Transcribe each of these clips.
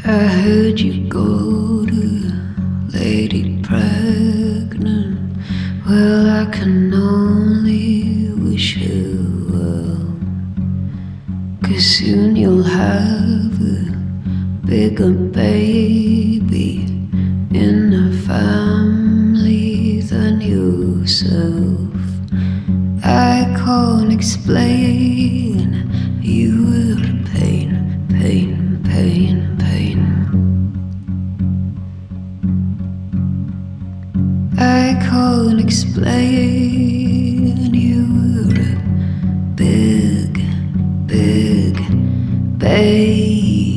I heard you go to lady pregnant. Well, I can only wish her well, 'cause soon you'll have a bigger baby in a family than yourself. I can't explain, you were a pain, pain, pain, pain. I can't explain, you were a big, big baby.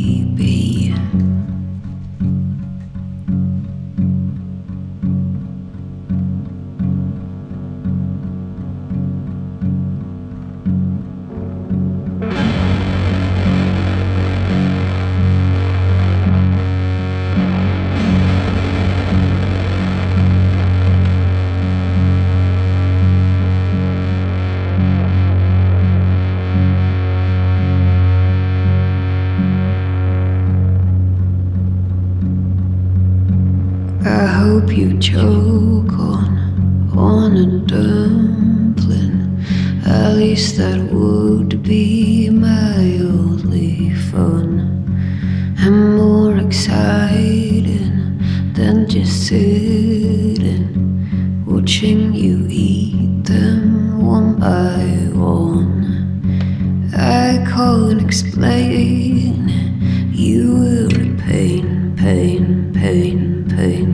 I hope you choke on a dumpling. At least that would be mildly fun and more exciting than just sitting watching you eat them one by one. I can't explain, you were a pain, pain, pain, pain.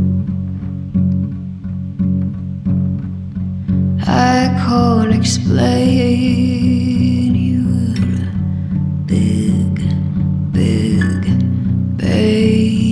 I can't explain, you were a big, big baby.